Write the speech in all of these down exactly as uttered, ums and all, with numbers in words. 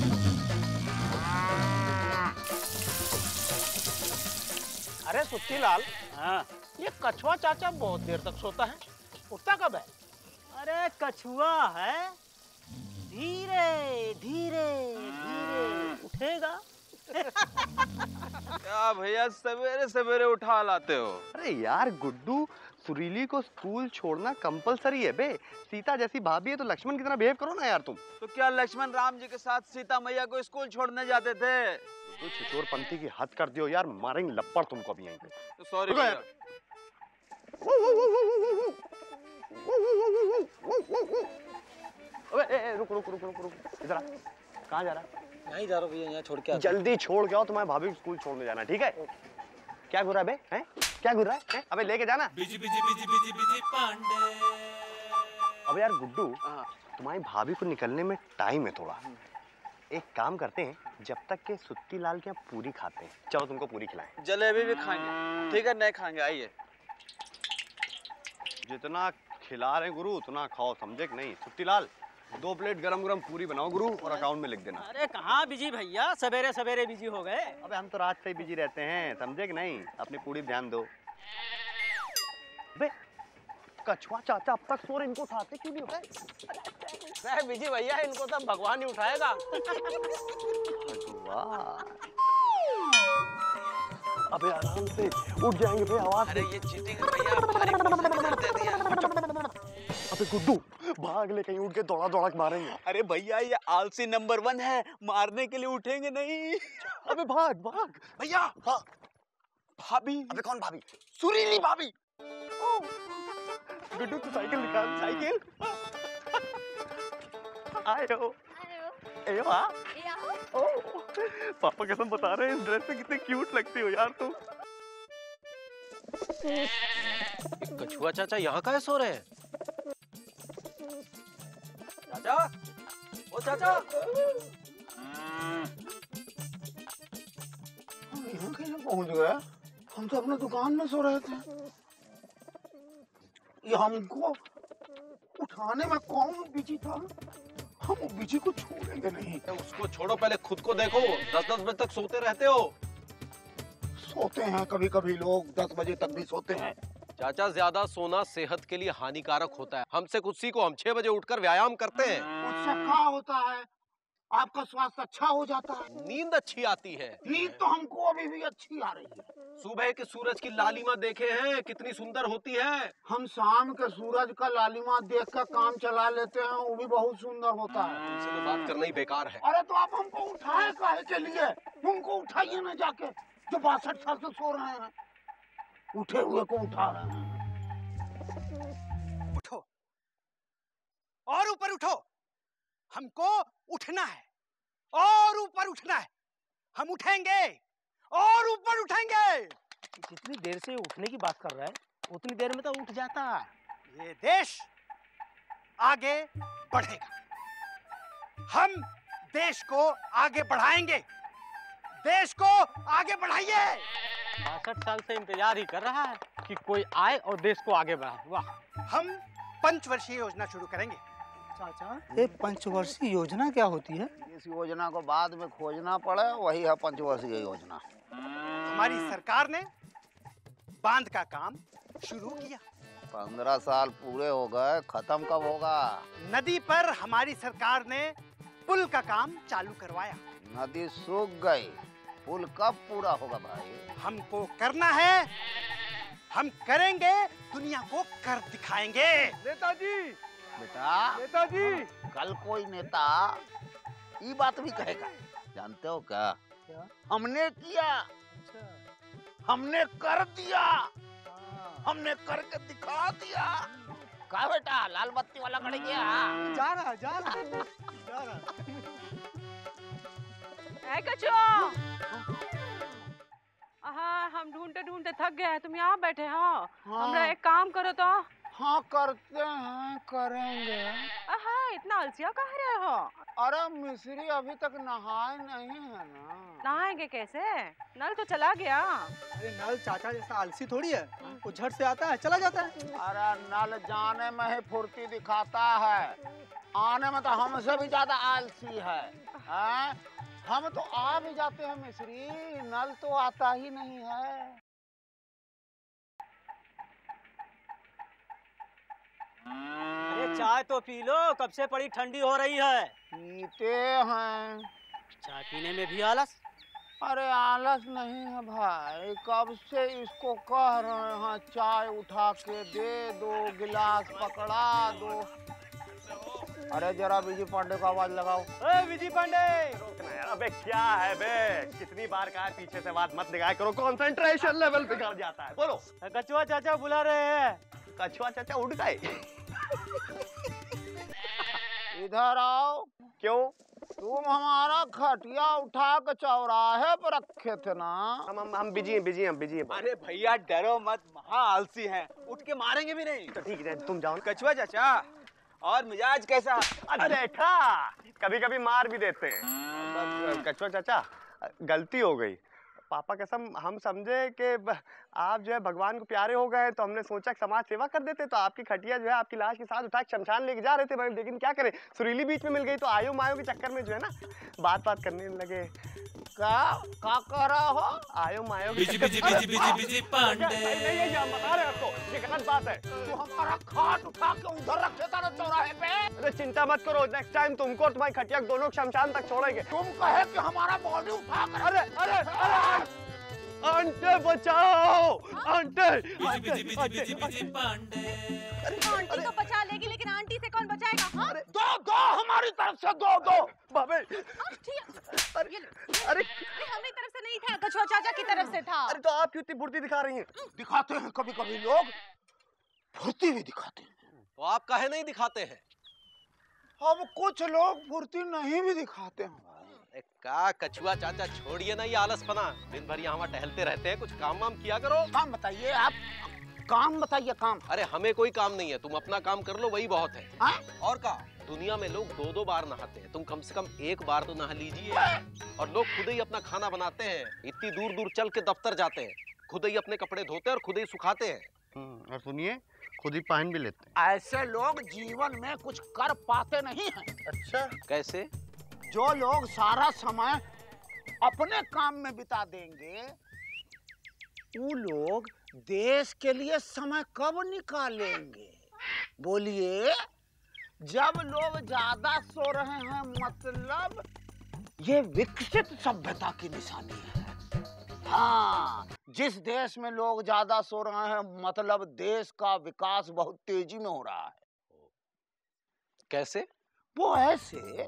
अरे सुत्ती लाल, हाँ, ये कछुआ चाचा बहुत देर तक सोता है, उठता कब है? अरे कछुआ है, धीरे धीरे धीरे उठेगा। क्या भैया सवेरे सवेरे उठा लाते हो? अरे यार गुड्डू, सुरीली को स्कूल छोड़ना कंपलसरी है बे। सीता जैसी भाभी है तो लक्ष्मण की तरह बिहेव करो ना यार तुम। तो क्या लक्ष्मण राम जी के साथ सीता मैया को स्कूल छोड़ने जाते थे? तो छिछोरपंथी की हद कर दियो यार, मारेंगे लपड़ तुमको अभी यहीं पे। तो सॉरी भैया। अबे ए, ए, रुक रुक रुक रुक रुक इधर आ। कहाँ जा रहा है? नहीं जा रहा भैया, यहाँ छोड़ के आ। जल्दी छोड़ के आओ, तुम्हारे भाभी को स्कूल छोड़ने जाना, ठीक है? क्या घुरा बे? हैं? क्या घुरा है? अबे लेके जाना। Busy busy busy busy busy Pandey. अबे यार गुड्डू, तुम्हारी भाभी को निकलने में टाइम है थोड़ा। एक काम करते हैं, जब तक के सुत्ती लाल के यहाँ पूरी खाते हैं। चलो तुमको पूरी खिलाएं। जलेबी भी खाएंगे, ठीक है? नहीं खाएंगे, आइए। जितना खिला रहे गुरु उतना खाओ, समझे कि नहीं? सुत्ती लाल, दो प्लेट गरम गरम पूरी बनाओ गुरु और अकाउंट में लिख देना। अरे कहाँ बिजी भैया, सवेरे सवेरे बिजी हो गए। अबे हम तो रात से ही बिजी रहते हैं, समझे कि नहीं? अपनी पूरी ध्यान दो। बे कछुआ चाचा अब तक सो रहे, इनको उठाते क्यों नहीं हो? नहीं बिजी भैया, इनको तो भगवान ही उठाएगा। अबे आराम से उठ जाएंगे भैया, आवाज। अरे ये चीटिंग है भैया, भारी पड़ दे दिया। अबे गुड्डू भाग ले, कहीं उठ के दौड़ा दौड़ा के मारेंगे। अरे भैया ये आलसी नंबर वन है, मारने के लिए उठेंगे नहीं। अबे भाग भाग भैया। हाँ भाभी। अबे कौन भाभी? सुरीली भाभी। गुड्डू तू साइकिल निकाल, साइकिल। आयो आयो आ ओ पापा कसम बता रहे हैं, इस ड्रेस में कितने क्यूट लगती हो यार तुम। कछुआ चाचा यहाँ काहे सो रहे हैं? चाचा, ओ चाचा। यहाँ कैसे पहुँच गया? हम तो अपने दुकान में सो रहे थे। ये हमको उठाने में कौन बिजी था? हम बिजी को छोड़ेंगे नहीं। उसको छोड़ो, पहले खुद को देखो। दस दस बजे तक सोते रहते हो। सोते हैं कभी कभी लोग, दस बजे तक भी सोते हैं। चाचा ज्यादा सोना सेहत के लिए हानिकारक होता है। हमसे कुछ सीखो, हम छह बजे उठकर व्यायाम करते हैं। उससे क्या होता है? आपका स्वास्थ्य अच्छा हो जाता है, नींद अच्छी आती है। नींद तो हमको अभी भी अच्छी आ रही है। सुबह के सूरज की लालिमा देखे हैं, कितनी सुंदर होती है। हम शाम के सूरज का लालिमा देख कर काम चला लेते हैं, वो भी बहुत सुंदर होता है। तुमसे तो बात करना ही बेकार है। अरे तो आप हमको उठाए काहे के लिए? उनको उठाइए ना जाके, जो बासठ साल से सो रहे हैं। उठे हुए को उठा रहे हैं। उठो और ऊपर उठो, हमको उठना है और ऊपर उठना है। हम उठेंगे और ऊपर उठेंगे। जितनी देर से उठने की बात कर रहा है, उतनी देर में तो उठ जाता। ये देश आगे बढ़ेगा, हम देश को आगे बढ़ाएंगे। देश को आगे बढ़ाइए। बासठ साल से इंतजार ही कर रहा है कि कोई आए और देश को आगे बढ़ाए। वाह। हम पंचवर्षीय योजना शुरू करेंगे। चाचा, ये पंचवर्षीय योजना क्या होती है? इस योजना को बाद में खोजना पड़े, वही है पंचवर्षीय योजना। हमारी सरकार ने बांध का काम शुरू किया। पंद्रह साल पूरे हो गए, खत्म कब होगा? नदी पर हमारी सरकार ने पुल का काम चालू करवाया। नदी सूख गई, पुल कब पूरा होगा भाई? हमको करना है, हम करेंगे, दुनिया को कर दिखाएंगे। नेताजी, बेटा, नेताजी, कल कोई नेता ये बात भी कहेगा, जानते हो क्या? क्या? हमने किया, हमने कर दिया, हमने करके दिखा दिया। क्या बेटा, लाल बत्ती वाला खड़े गया? जा रहा जा रहा जा रहा। ऐ कछुआ, हाँ हम ढूंढते ढूंढते थक गए हैं, तुम यहाँ बैठे हो। हाँ। हमरा एक काम करो तो। हाँ करते हैं, करेंगे। हाँ इतना अलसिया कह रहे हो? अरे मिस्री अभी तक नहाए नहीं है ना। नहाएंगे कैसे? नल तो चला गया। अरे नल चाचा जैसा आलसी थोड़ी है, वो झट से आता है चला जाता है। अरे नल जाने में ही फुर्ती दिखाता है, आने में तो हमसे भी ज्यादा आलसी है, हैं? हम तो आ भी जाते हैं मिस्री, नल तो आता ही नहीं है। अरे चाय तो पी लो, कब से पड़ी ठंडी हो रही है। पीते हैं। चाय पीने में भी आलस? अरे आलस नहीं है भाई, कब से इसको कह रहे हैं चाय उठा के दे दो, गिलास पकड़ा दो। अरे जरा विजय पांडे को आवाज लगाओ। ए विजय पांडे! अबे क्या है बे, कितनी बार कहा पीछे से बात मत दिखाया करो, कंसंट्रेशन लेवल बिगड़ जाता है। बोलो। कछुआ चाचा बुला रहे हैं। कछुआ चाचा उठ गए? इधर आओ। क्यों? तुम हमारा खटिया उठा के चौराहे पर रखे थे ना। हम हम हम बिजी हैं, बिजी हैं, बिजी हैं। अरे भैया डरो मत, महा आलसी हैं, उठ के मारेंगे भी नहीं। तो ठीक है, तुम जाओ। कछुआ चाचा, और मिजाज कैसा? देखा, कभी कभी मार भी देते हैं। कछुआ चाचा, गलती हो गई। पापा कसम, हम समझे कि आप जो है भगवान को प्यारे हो गए, तो हमने सोचा कि समाज सेवा कर देते, तो आपकी खटिया जो है आपकी लाश के साथ उठा के शमशान लेके जा रहे थे। लेकिन क्या करें, सुरीली बीच में मिल गई, तो आयो मायो के चक्कर में जो है ना बात बात करने लगे। क्या क्या कह रहा हो? आयो मायो के बिजी चक्कर busy busy busy busy Pandey. नहीं नहीं, ये क्या बता रहे हो आपको, ये गलत बात है। तू हमारा खाट उठा के उधर रखे था ना चौराहे पे। अरे चिंता मत करो, नेक्स्ट टाइम तुमको और तुम्हारी खटिया दोनों शमशान तक छोड़ेंगे। तुम कहे कि हमारा बॉडी उठा कर। अरे अरे अरे आंटे बचाओ, aunty. Busy busy busy busy busy Pandey. Aunty तो बचा लेगी, लेकिन आंटी से कौन बचाएगा? हाँ? दो दो हमारी तरफ से दो दो। बाबे, अरे अरे हमारी तरफ से नहीं था, कछुआ चाचा की तरफ से था। अरे तो आप क्यों इतनी फुर्ती दिखा रही हैं? दिखाते हैं कभी कभी लोग, फुर्ती भी दिखाते हैं। तो आप काहे नहीं दिखाते हैं? अब कुछ लोग फुर्ती नहीं भी दिखाते हैं। का कछुआ चाचा छोड़िए ना ये आलसपना, दिन भर यहाँ टहलते रहते हैं, कुछ काम वाम किया करो। काम बताइए आप, काम बताइए काम। अरे हमें कोई काम नहीं है, तुम अपना काम कर लो, वही बहुत है। हाँ? और का दुनिया में लोग दो दो बार नहाते हैं, तुम कम से कम एक बार तो नहा लीजिए। और लोग खुद ही अपना खाना बनाते हैं, इतनी दूर दूर चल के दफ्तर जाते हैं, खुद ही अपने कपड़े धोते हैं और खुद ही सुखाते हैं। और सुनिए, खुद ही पहन भी लेते हैं। ऐसे लोग जीवन में कुछ कर पाते नहीं हैं। अच्छा, कैसे? जो लोग सारा समय अपने काम में बिता देंगे, वो लोग देश के लिए समय कब निकालेंगे? बोलिए। जब लोग ज्यादा सो रहे हैं, मतलब ये विकसित सभ्यता की निशानी है। हाँ, जिस देश में लोग ज्यादा सो रहे हैं, मतलब देश का विकास बहुत तेजी में हो रहा है। कैसे? वो ऐसे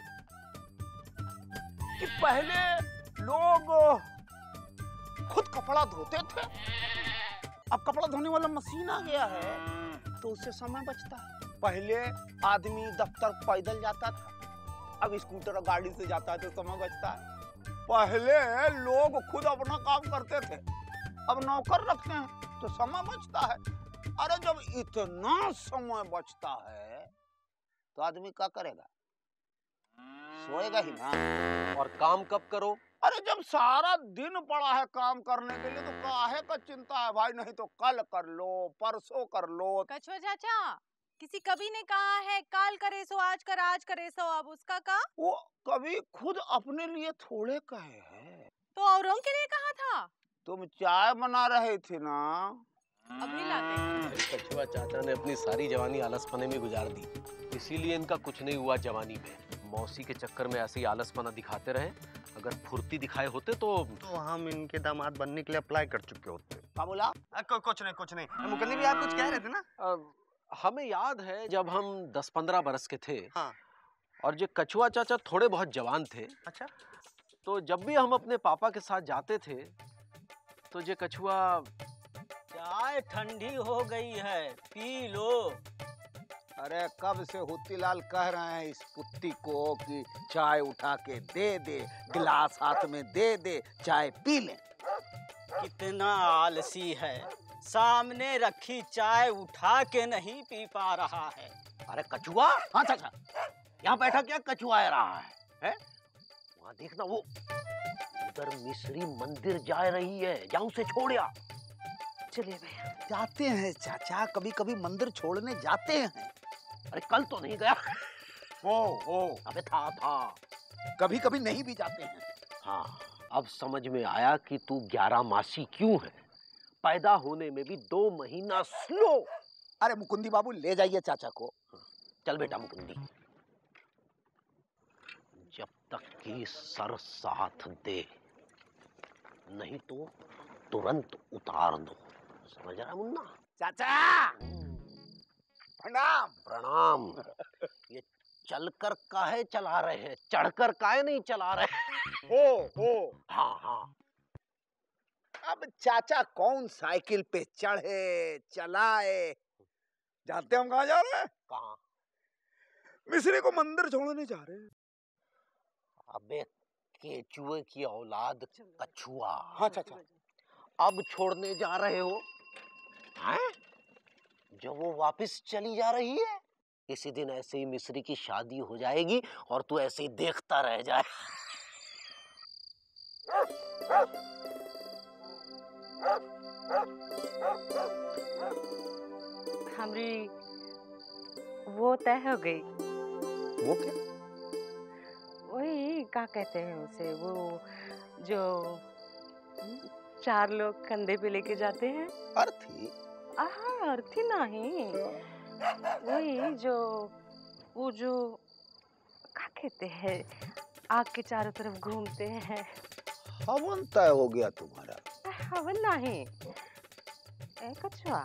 कि पहले लोग खुद कपड़ा धोते थे, अब कपड़ा धोने वाला मशीन आ गया है, तो उससे समय बचता है। पहले आदमी दफ्तर पैदल जाता था, अब स्कूटर और गाड़ी से जाता है तो समय बचता है। पहले लोग खुद अपना काम करते थे, अब नौकर रखते हैं तो समय बचता है। अरे जब इतना समय बचता है तो आदमी क्या करेगा? सोएगा ही ना। और काम कब करो? अरे जब सारा दिन पड़ा है काम करने के लिए, तो काहे का चिंता है भाई? नहीं तो कल कर लो, परसों कर लो। कछुआ चाचा, किसी कवि ने कहा है काल करे सो आज कर, आज करे सो अब, उसका का? वो कभी खुद अपने लिए थोड़े कहे है, तो औरों के लिए कहा था। तुम चाय बना रहे थे ना, अभी लाते हैं। कछुआ चाचा ने अपनी सारी जवानी आलसपने में गुजार दी, इसीलिए इनका कुछ नहीं हुआ जवानी में। मौसी के चक्कर में ऐसे ही आलसपना दिखाते रहे, अगर फुर्ती दिखाए होते तो तो हम इनके दामाद बनने के लिए अप्लाई कर चुके होते। क्या बोला? आ, कुछ नहीं कुछ नहीं। मुकल्ली भी आप कुछ कह रहे थे ना? आ, हमें याद है जब हम दस पंद्रह बरस के थे, हाँ। और जो कछुआ चाचा थोड़े बहुत जवान थे। अच्छा। तो जब भी हम अपने पापा के साथ जाते थे, तो ये कछुआ, चाय ठंडी हो गई है, पी लो। अरे कब से हुत्तीलाल कह रहे हैं इस पुत्ती को कि चाय उठा के दे दे, गिलास हाथ में दे दे, चाय पी ले। कितना आलसी है, सामने रखी चाय उठा के नहीं पी पा रहा है। अरे कछुआ, हाँ चाचा, यहाँ बैठा क्या कछुआ रहा है, है? वहाँ देखना, वो उधर मिस्री मंदिर जा रही है, जा उसे छोड़िया। चलिए भैया, जाते हैं चाचा, कभी कभी मंदिर छोड़ने जाते हैं। अरे कल तो नहीं गया। हो हो अबे था था कभी कभी नहीं भी जाते हैं। हाँ, अब समझ में आया कि तू ग्यारह मासी क्यों है। पैदा होने में भी दो महीना स्लो। अरे मुकुंदी बाबू ले जाइए चाचा को। चल बेटा मुकुंदी, जब तक कि सर साथ दे, नहीं तो तुरंत उतार दो। समझ रहा मुन्ना? चाचा प्रणाम। प्रणाम। ये चलकर काहे चला रहे हैं, चढ़कर काहे नहीं चला रहे? हो हो हाँ हाँ। अब चाचा कौन साइकिल पे चढ़े चलाए। जानते हम कहाँ जा रहे हैं? कहाँ? मिस्री को मंदिर छोड़ने जा रहे हैं। अबे केचुए की औलाद कछुआ। हाँ चाचा। अब छोड़ने जा रहे हो? हैं? जब वो वापस चली जा रही है, किसी दिन ऐसे ही मिस्री की शादी हो जाएगी और तू ऐसे ही देखता रह जाए। हमारी वो तय हो गई। वो क्या? वही क्या कहते हैं उसे, वो जो चार लोग कंधे पे लेके जाते हैं। अर्थी? हाँ अर्थी नहीं, वही जो वो जो क्या कहते हैं, आग के चारों तरफ घूमते हैं। हवन तय हो गया तुम्हारा? हवन नहीं, ए कछुआ।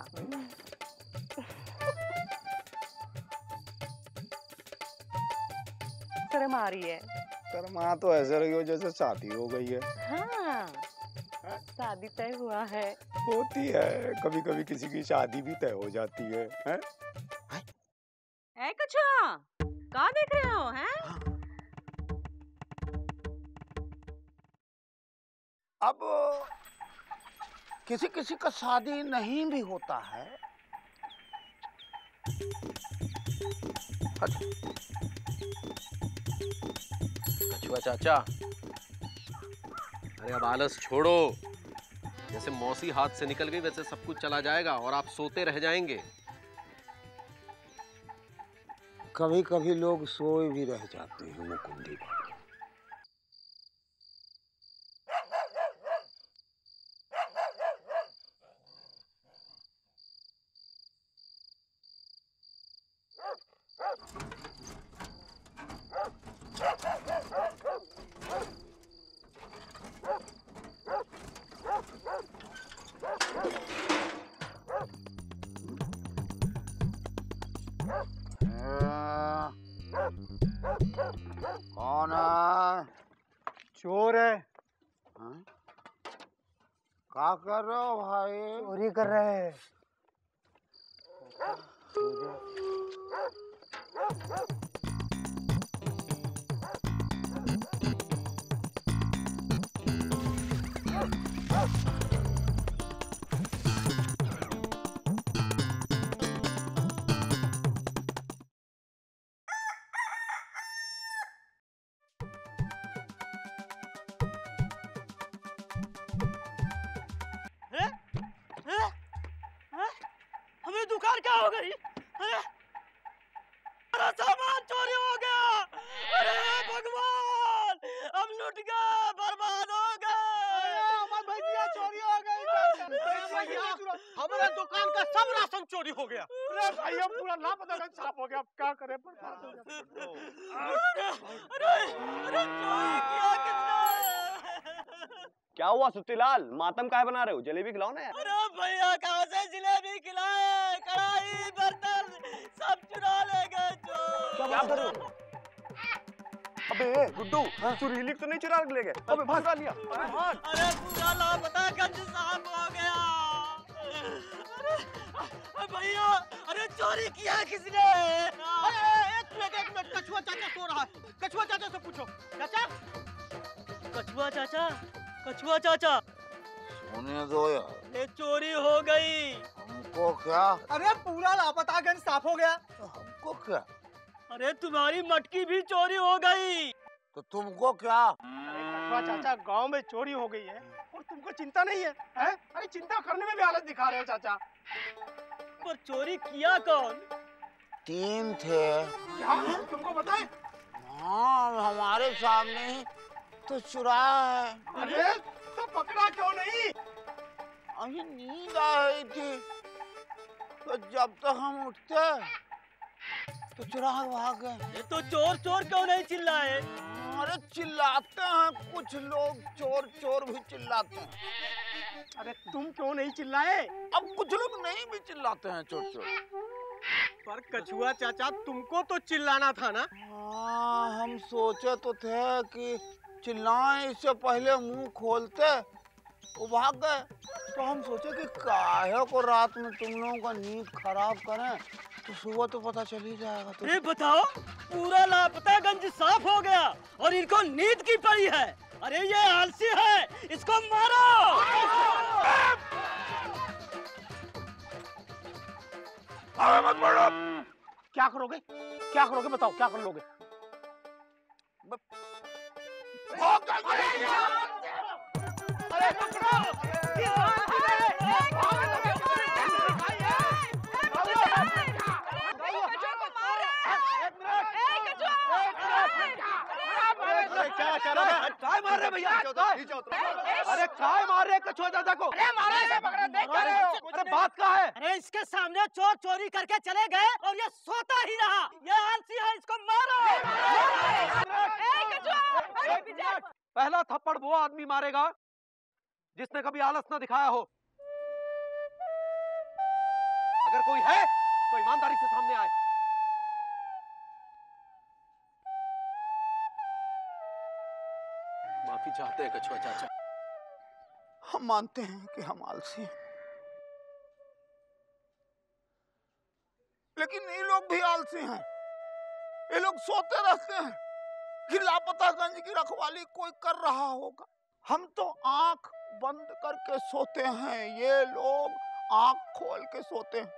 शर्म आ रही है? शर्मा तो ऐसे रही हो जैसे शादी हो गई है। हाँ, शादी तय हुआ है। होती है, कभी कभी किसी की शादी भी तय हो जाती है, है? ए कछुआ, कहाँ देख रहे हो हैं? अब किसी किसी का शादी नहीं भी होता है। कछुआ चाचा, अरे अब आलस छोड़ो। जैसे मौसी हाथ से निकल गई वैसे सब कुछ चला जाएगा और आप सोते रह जाएंगे। कभी कभी लोग सोए भी रह जाते हैं मुकुंदी। कौन है? चोर है। हाँ? क्या कर रहे हो भाई? चोरी कर रहे हैं। हमें दुकान क्या हो गई? हमारा सामान चोरी हो गया। अरे भगवान, हम लुट गए, बर्बाद हो गए। हमारे भैया चोरी हो गई। हमारे दुकान का सब राशन चोरी हो गया। अरे भाई हम पूरा लापता साफ हो गया। अब क्या करें? बर्बाद हो गया। अरे अरे अरे चोरी किया किसने? क्या हुआ सुत्तीलाल, मातम काहे बना रहे हो? जलेबी खिलाओ ना यार। अरे भैया कहाँ से जलेबी खिलाए, कढ़ाई बर्तन सब चुरा ले गए चोर। क्या कर रहे हो? अबे गुड्डू, सुरीली तो नहीं चुरा ले गए? अबे भागा लिया। अबे भाग। अरे पूरा लापता गंज साफ हो गया। अरे भैया, अरे चोरी किया किसने? अरे एक मिनट एक मिनट, कछुआ चाचा सो रहा है। कछुआ चाचा से पूछो। चाचा, कछुआ चाचा, कछुआ चाचा, सोने दो यार। ये चोरी हो गई। हमको क्या? अरे पूरा लापता गंज साफ हो गया। तो हमको क्या? अरे तुम्हारी मटकी भी चोरी हो गई। तो तुमको क्या? अरे कछुआ चाचा, गांव में चोरी हो गई है और तुमको चिंता नहीं है, हैं? अरे चिंता करने में भी आलस दिखा रहे हो चाचा। पर चोरी किया कौन? तीन थे। क्या तुमको बताए? हाँ, हमारे सामने ही तो चुराया है। अरे तो पकड़ा क्यों नहीं? अभी नींद आ रही थी, तो जब तक हम उठते तो चुरा के भाग गए। ये तो चोर चोर क्यों नहीं चिल्लाए? अरे चिल्लाते हैं कुछ लोग, चोर चोर भी चिल्लाते हैं। अरे तुम क्यों नहीं चिल्लाए? अब कुछ लोग नहीं भी चिल्लाते हैं चोर चोर। पर कछुआ चाचा तुमको तो चिल्लाना था ना। हाँ, हम सोचे तो थे कि चिल्लाएं, इससे पहले मुंह खोलते वो भाग गए। तो हम सोचे कि काहे को रात में तुम लोगों का नींद खराब करें, तो सुबह तो पता चल ही जाएगा। तो ये बताओ, पूरा लापतागंज साफ हो गया और इनको नींद की पड़ी है। अरे ये आलसी है, इसको मारो। मत मारो। क्या करोगे? क्या करोगे बताओ, क्या कर लोगे? अरे पकड़ो! क्या क्या काय मार रहे भैया? अरे काय मार रहे कछुआ दादा को? अरे मारो इसे, पकड़ो, देख क्या रहे हो? अरे बात क्या है? अरे इसके सामने चोर चोरी करके चले गए और ये सोता ही रहा। ये आलसी है, इसको मारो। पहला थप्पड़ वो आदमी मारेगा जिसने कभी आलस न दिखाया हो। अगर कोई है तो ईमानदारी से सामने आए। माफी चाहते हैं कछुआ चाचा। हम मानते हैं कि हम आलसी हैं, लेकिन ये लोग भी आलसी हैं। ये लोग सोते रहते हैं कि लापतागंज की रखवाली कोई कर रहा होगा। हम तो आंख बंद करके सोते हैं, ये लोग आंख खोल के सोते हैं।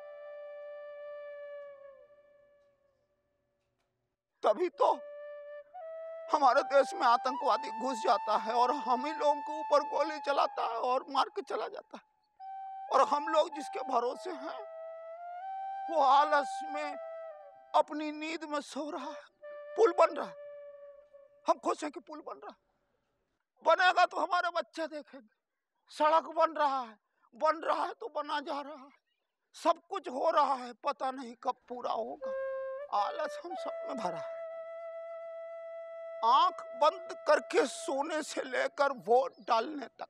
तभी तो हमारे देश में आतंकवादी घुस जाता है और हम ही लोगों के ऊपर गोली चलाता है और मार के चला जाता है। और हम लोग जिसके भरोसे हैं वो आलस में अपनी नींद में सो रहा है। पुल बन रहा है, हम खुश हैं कि पुल बन रहा है। बनेगा तो हमारे बच्चे देखेंगे। सड़क बन रहा है, बन रहा है तो बना जा रहा है। सब कुछ हो रहा है, पता नहीं कब पूरा होगा। आलस हम सब में भरा है। आंख बंद करके सोने से लेकर वोट डालने तक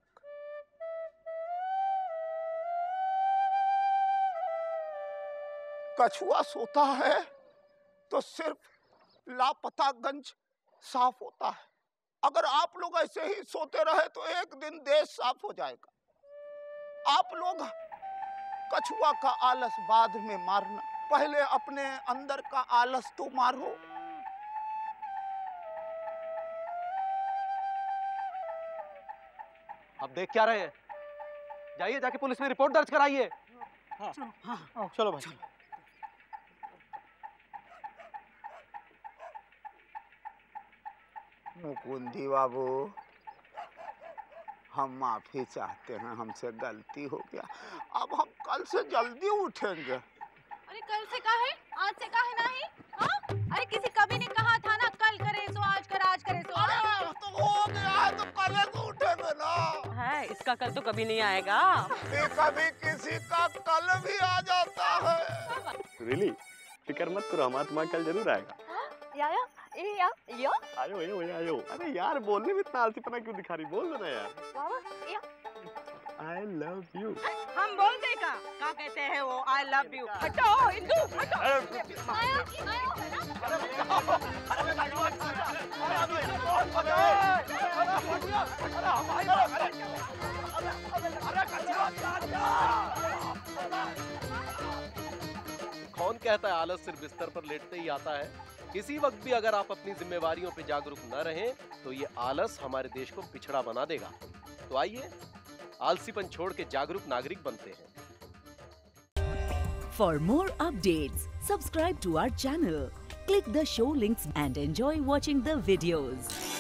कछुआ सोता है तो सिर्फ लापतागंज साफ होता है। अगर आप लोग ऐसे ही सोते रहे तो एक दिन देश साफ हो जाएगा। आप लोग कछुआ का आलस बाद में मारना, पहले अपने अंदर का आलस तो मारो। अब देख क्या रहे हैं? जाइए, जाके पुलिस में रिपोर्ट दर्ज कराइए। हाँ, हाँ, चलो भाई। मुकुंदी बाबू, हम माफी चाहते हैं, हमसे गलती हो गया। अब हम कल से जल्दी उठेंगे। अरे कल से का है, आज से का है नहीं? हाँ? अरे किसी कभी ने कहा था ना, कल करे सो आज कर, आज करे सो आज। तो हो गया है तो कल को उठेंगे ना। है, इसका कल तो कभी नहीं आएगा। कभी किसी का कल भी आ जाता है। रियली फिक्र मत करो, हमारा तुम्हारा कल जरूर आएगा। या या या या आयो आयो आयो। अरे यार, बोलने में इतना आलसीपना क्यों दिखा रही? बोल दो ना यार। बाबा या आई लव यू। हम बोल देगा क्या कहते हैं वो, आई लव यू। हटो इंदु, हटो। आया आया है कौन कहता है आलस सिर्फ बिस्तर पर लेटते ही आता है? किसी वक्त भी अगर आप अपनी जिम्मेवारियों पे जागरूक न रहें तो ये आलस हमारे देश को पिछड़ा बना देगा। तो आइए आलसीपन छोड़ के जागरूक नागरिक बनते हैं। For more updates, subscribe to our channel, click the show links and enjoy watching the videos.